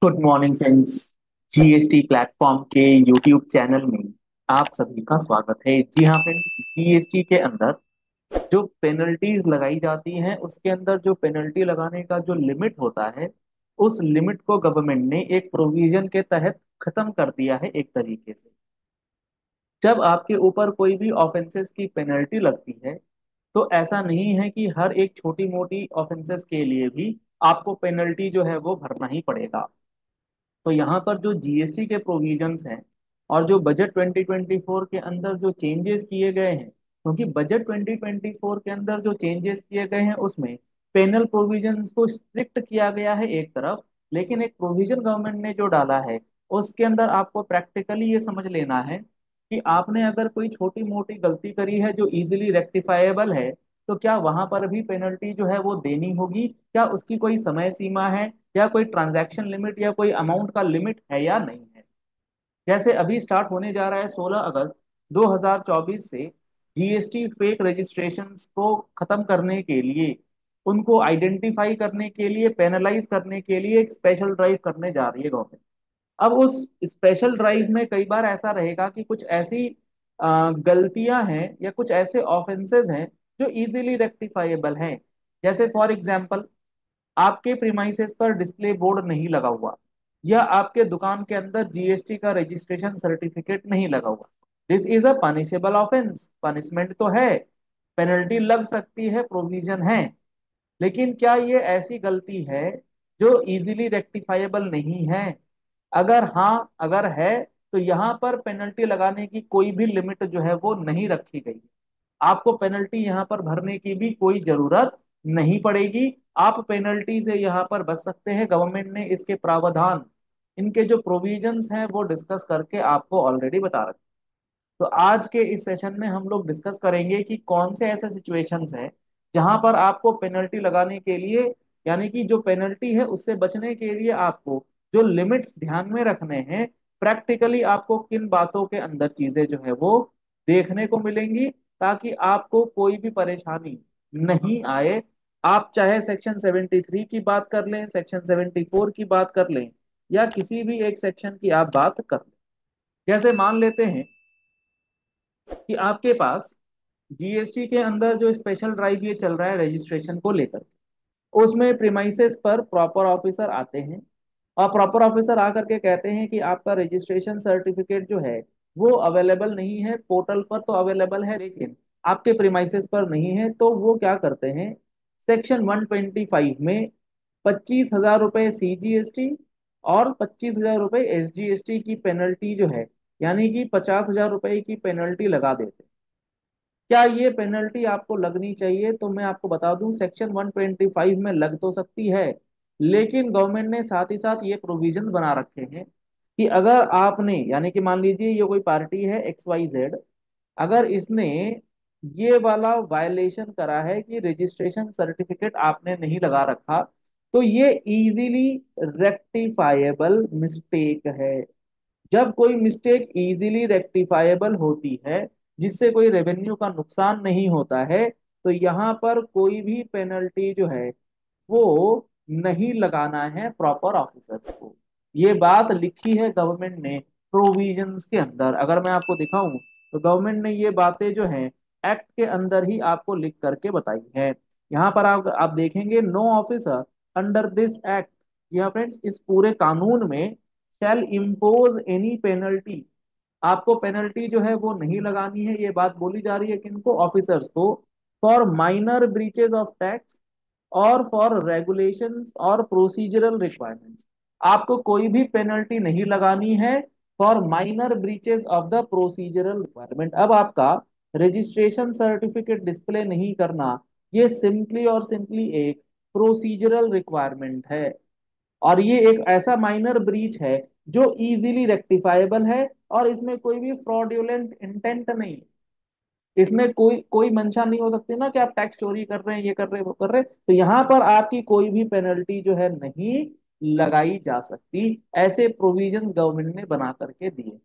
Good morning friends. GST platform के YouTube channel में आप सभी का स्वागत है। जी हाँ फ्रेंड्स, जीएसटी के अंदर जो पेनल्टीज लगाई जाती हैं उसके अंदर जो पेनल्टी लगाने का जो लिमिट होता है, उस लिमिट को गवर्नमेंट ने एक प्रोविजन के तहत खत्म कर दिया है एक तरीके से। जब आपके ऊपर कोई भी ऑफेंसेस की पेनल्टी लगती है, तो ऐसा नहीं है कि हर एक छोटी मोटी ऑफेंसेस के लिए भी आपको पेनल्टी जो है वो भरना ही पड़ेगा। तो यहाँ पर जो जीएसटी के प्रोविजंस हैं और जो बजट 2024 के अंदर जो चेंजेस किए गए हैं, क्योंकि बजट 2024 के अंदर जो चेंजेस किए गए हैं उसमें पेनल प्रोविजंस को स्ट्रिक्ट किया गया है एक तरफ, लेकिन एक प्रोविजन गवर्नमेंट ने जो डाला है उसके अंदर आपको प्रैक्टिकली ये समझ लेना है कि आपने अगर कोई छोटी मोटी गलती करी है जो इजीली रेक्टिफाइबल है, तो क्या वहां पर भी पेनल्टी जो है वो देनी होगी? क्या उसकी कोई समय सीमा है, या कोई ट्रांजैक्शन लिमिट या कोई अमाउंट का लिमिट है या नहीं है? जैसे अभी स्टार्ट होने जा रहा है 16 अगस्त 2024 से जीएसटी फेक रजिस्ट्रेशंस को खत्म करने के लिए, उनको आइडेंटिफाई करने के लिए, पेनलाइज करने के लिए एक स्पेशल ड्राइव करने जा रही है गवर्नमेंट। अब उस स्पेशल ड्राइव में कई बार ऐसा रहेगा कि कुछ ऐसी गलतियां हैं या कुछ ऐसे ऑफेंसेस हैं जो इजीली रेक्टिफाइबल हैं। जैसे फॉर एग्जांपल, आपके प्रीमाइसेस पर डिस्प्ले बोर्ड नहीं लगा हुआ, या आपके दुकान के अंदर जीएसटी का रजिस्ट्रेशन सर्टिफिकेट नहीं लगा हुआ। This is a punishable offence, punishment तो है, पेनल्टी लग सकती है, प्रोविजन है। लेकिन क्या ये ऐसी गलती है जो इजीली रेक्टिफाइबल नहीं है? अगर हाँ, अगर है, तो यहाँ पर पेनल्टी लगाने की कोई भी लिमिट जो है वो नहीं रखी गई। आपको पेनल्टी यहाँ पर भरने की भी कोई जरूरत नहीं पड़ेगी। आप पेनल्टी से यहाँ पर बच सकते हैं। गवर्नमेंट ने इसके प्रावधान, इनके जो प्रोविजंस हैं वो डिस्कस करके आपको ऑलरेडी बता रखे। तो आज के इस सेशन में हम लोग डिस्कस करेंगे कि कौन से ऐसे सिचुएशंस हैं जहां पर आपको पेनल्टी लगाने के लिए, यानी कि जो पेनल्टी है उससे बचने के लिए आपको जो लिमिट्स ध्यान में रखने हैं, प्रैक्टिकली आपको किन बातों के अंदर चीजें जो है वो देखने को मिलेंगी, ताकि आपको कोई भी परेशानी नहीं आए। आप चाहे सेक्शन 73 की बात कर लें, सेक्शन 74 की बात कर लें, या किसी भी एक सेक्शन की आप बात कर लें। जैसे मान लेते हैं कि आपके पास जीएसटी के अंदर जो स्पेशल ड्राइव ये चल रहा है रजिस्ट्रेशन को लेकर, उसमें प्रीमाइसेस पर प्रॉपर ऑफिसर आते हैं और प्रॉपर ऑफिसर आकर के कहते हैं कि आपका रजिस्ट्रेशन सर्टिफिकेट जो है वो अवेलेबल नहीं है। पोर्टल पर तो अवेलेबल है लेकिन आपके प्रीमाइसेस पर नहीं है। तो वो क्या करते हैं, सेक्शन 125 में 25,000 रुपये सीजीएसटी और 25,000 रुपये एसजीएसटी की पेनल्टी जो है, यानी कि 50,000 रुपये की पेनल्टी लगा देते हैं। क्या ये पेनल्टी आपको लगनी चाहिए? तो मैं आपको बता दूं, सेक्शन 125 में लग तो सकती है, लेकिन गवर्नमेंट ने साथ ही साथ ये प्रोविजन बना रखे हैं कि अगर आपने, यानी कि मान लीजिए ये कोई पार्टी है XYZ, अगर इसने ये वाला वायलेशन करा है कि रजिस्ट्रेशन सर्टिफिकेट आपने नहीं लगा रखा, तो ये इजीली रेक्टिफाइबल मिस्टेक है। जब कोई मिस्टेक इजीली रेक्टिफाइबल होती है, जिससे कोई रेवेन्यू का नुकसान नहीं होता है, तो यहाँ पर कोई भी पेनल्टी जो है वो नहीं लगाना है प्रॉपर ऑफिसर्स को। ये बात लिखी है गवर्नमेंट ने प्रोविजंस के अंदर। अगर मैं आपको दिखाऊं तो गवर्नमेंट ने ये बातें जो हैं एक्ट के अंदर ही आपको लिख करके बताई है। यहाँ पर आप देखेंगे, no officer under this act. जी हाँ फ्रेंड्स, इस पूरे कानून में शैल इम्पोज एनी पेनल्टी, आपको पेनल्टी जो है वो नहीं लगानी है। ये बात बोली जा रही है किनको? ऑफिसर्स को। For minor breaches of tax और फॉर रेगुलेशंस और प्रोसीजरल रिक्वायरमेंट्स, आपको कोई भी पेनल्टी नहीं लगानी है for minor breaches of the procedural requirement. अब आपका रजिस्ट्रेशन सर्टिफिकेट डिस्प्ले नहीं करना, ये सिंपली और सिंपली एक प्रोसीजरल रिक्वायरमेंट है, और ये एक ऐसा माइनर ब्रीच है जो इजीली रेक्टिफाइबल है, और इसमें कोई भी फ्रॉडुलेंट इंटेंट नहीं, इसमें कोई कोई मंशा नहीं हो सकती ना कि आप टैक्स चोरी कर रहे हैं, ये कर रहे हैं, वो कर रहे हैं। तो यहाँ पर आपकी कोई भी पेनल्टी जो है नहीं लगाई जा सकती। ऐसे प्रोविजंस गवर्नमेंट ने बना करके दिए।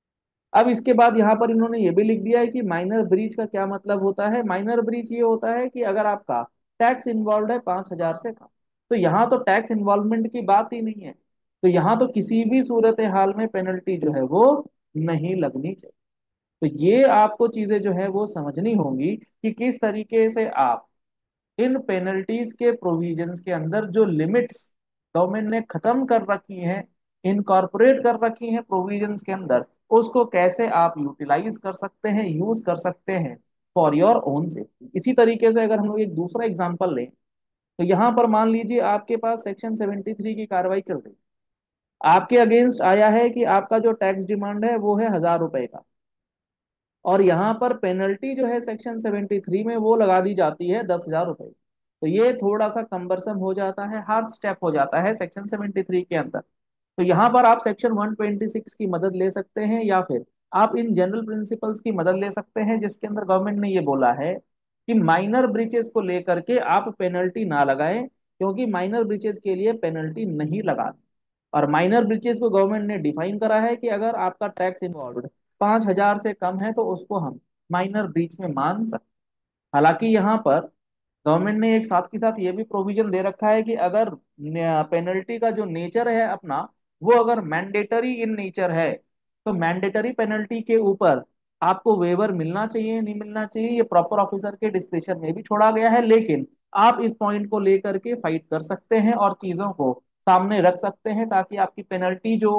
अब इसके बाद यहाँ पर इन्होंने ये भी लिख दिया है कि माइनर ब्रीच का क्या मतलब होता है। माइनर ब्रीच ये होता है कि अगर आपका टैक्स इन्वॉल्व है 5,000 से कम, तो यहाँ तो टैक्स इन्वॉल्वमेंट की बात ही नहीं है। तो यहाँ तो किसी भी सूरत हाल में पेनल्टी जो है वो नहीं लगनी चाहिए। तो ये आपको चीजें जो है वो समझनी होंगी कि किस तरीके से आप इन पेनल्टीज के प्रोविजंस के अंदर जो लिमिट्स गवर्नमेंट ने खत्म कर रखी हैं, इनकॉर्पोरेट कर रखी हैं प्रोविजंस के अंदर, उसको कैसे आप यूटिलाइज कर सकते हैं, यूज कर सकते हैं फॉर योर ओन सेफ्टी। इसी तरीके से अगर हम लोग एक दूसरा एग्जांपल लें, तो यहाँ पर मान लीजिए आपके पास सेक्शन 73 की कार्रवाई चल रही है। आपके अगेंस्ट आया है कि आपका जो टैक्स डिमांड है वो है 1,000 रुपए का, और यहाँ पर पेनल्टी जो है सेक्शन 73 में वो लगा दी जाती है 10,000 रुपए। तो ये थोड़ा सा कंबरसम हो जाता है, हार्ड स्टेप हो जाता है सेक्शन 73 के अंदर। तो यहाँ पर आप सेक्शन 126 की मदद ले सकते हैं, या फिर आप इन जनरल प्रिंसिपल्स की मदद ले सकते हैं, जिसके अंदर गवर्नमेंट ने ये बोला है कि माइनर ब्रीचेस को लेकर के आप पेनल्टी ना लगाएं, क्योंकि माइनर ब्रीचेस के लिए पेनल्टी नहीं लगा। और माइनर ब्रीचेस को गवर्नमेंट ने डिफाइन करा है कि अगर आपका टैक्स इन्वॉल्व 5,000 से कम है तो उसको हम माइनर ब्रीच में मान सकते हैं। हालांकि यहाँ पर गवर्नमेंट ने एक साथ के साथ ये भी प्रोविजन दे रखा है कि अगर पेनल्टी का जो नेचर है अपना, वो अगर मैंडेटरी इन नेचर है, तो मैंडेटरी पेनल्टी के ऊपर आपको वेवर मिलना चाहिए नहीं मिलना चाहिए, ये प्रॉपर ऑफिसर के डिस्क्रिप्शन में भी छोड़ा गया है। लेकिन आप इस पॉइंट को लेकर के फाइट कर सकते हैं और चीजों को सामने रख सकते हैं, ताकि आपकी पेनल्टी जो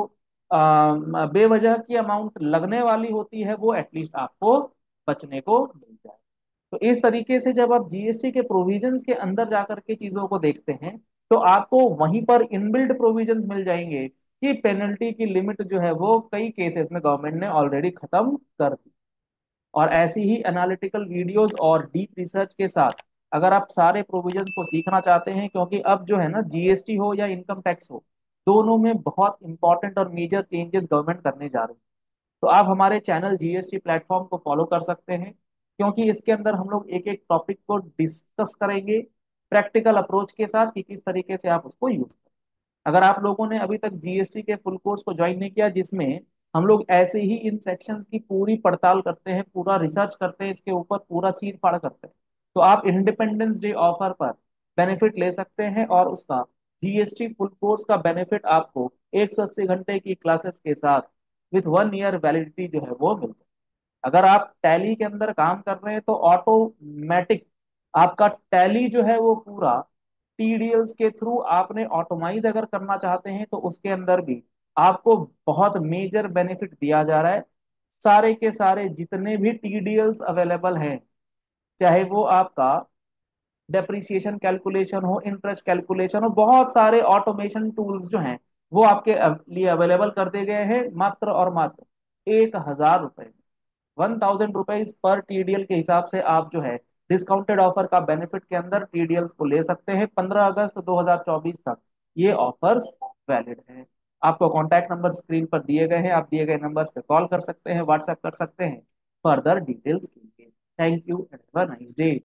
बेवजह की अमाउंट लगने वाली होती है वो एटलीस्ट आपको बचने को मिल जाए। तो इस तरीके से जब आप जीएसटी के प्रोविजंस के अंदर जाकर के चीजों को देखते हैं, तो आपको वहीं पर इनबिल्ट प्रोविजंस मिल जाएंगे कि पेनल्टी की लिमिट जो है वो कई केसेस में गवर्नमेंट ने ऑलरेडी खत्म कर दी। और ऐसी ही एनालिटिकल वीडियोस और डीप रिसर्च के साथ अगर आप सारे प्रोविजंस को सीखना चाहते हैं, क्योंकि अब जो है ना जीएसटी हो या इनकम टैक्स हो, दोनों में बहुत इंपॉर्टेंट और मेजर चेंजेस गवर्नमेंट करने जा रही है, तो आप हमारे चैनल जीएसटी प्लेटफॉर्म को फॉलो कर सकते हैं, क्योंकि इसके अंदर हम लोग एक एक टॉपिक को डिस्कस करेंगे प्रैक्टिकल अप्रोच के साथ कि किस तरीके से आप उसको यूज करें। अगर आप लोगों ने अभी तक जीएसटी के फुल कोर्स को ज्वाइन नहीं किया, जिसमें हम लोग ऐसे ही इन सेक्शंस की पूरी पड़ताल करते हैं, पूरा रिसर्च करते हैं, इसके ऊपर पूरा चीर फाड़ करते हैं, तो आप इंडिपेंडेंस डे ऑफर पर बेनिफिट ले सकते हैं, और उसका जीएसटी फुल कोर्स का बेनिफिट आपको 180 घंटे की क्लासेस के साथ विथ 1 ईयर वैलिडिटी जो है वो मिलता है। अगर आप टैली के अंदर काम कर रहे हैं तो ऑटोमेटिक आपका टैली जो है वो पूरा टीडीएल्स के थ्रू आपने ऑटोमाइज अगर करना चाहते हैं, तो उसके अंदर भी आपको बहुत मेजर बेनिफिट दिया जा रहा है। सारे के सारे जितने भी टीडीएल्स अवेलेबल हैं, चाहे वो आपका डेप्रिसिएशन कैलकुलेशन हो, इंटरेस्ट कैलकुलेशन हो, बहुत सारे ऑटोमेशन टूल्स जो हैं वो आपके लिए अवेलेबल कर दिए गए हैं, मात्र और मात्र 1,000 रुपए, 1,000 रुपीज पर टीडीएल के हिसाब से आप जो है डिस्काउंटेड ऑफर का बेनिफिट के अंदर टीडीएल को ले सकते हैं। 15 अगस्त 2024 तक ये ऑफर्स वैलिड हैं। आपको कॉन्टैक्ट नंबर स्क्रीन पर दिए गए हैं, आप दिए गए नंबर्स पे कॉल कर सकते हैं, व्हाट्सएप कर सकते हैं फर्दर डिटेल्स के लिए। Thank you and have a nice day.